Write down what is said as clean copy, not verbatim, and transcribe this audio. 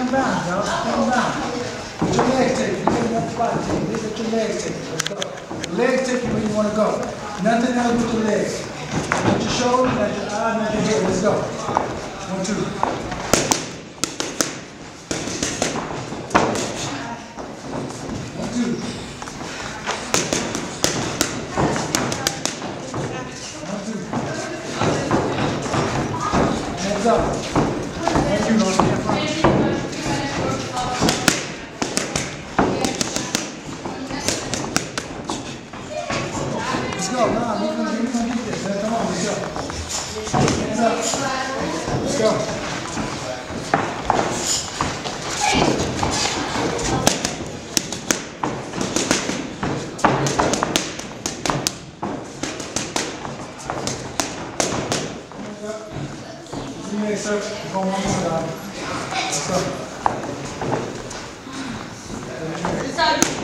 them down, y'all. Put them down. Put your leg take. You take that body take. Look at your leg take. Let's go. Leg take you where you want to go. Nothing else with your legs. Let your shoulders, let your eyes, let your head. Let's go. 1, 2. Hands up. Thank you, Lord. Let's go. Nah, we're gonna get this. Come on, let's go. Hands up. Let's go. Yes, sir. Go one more time. Let's go.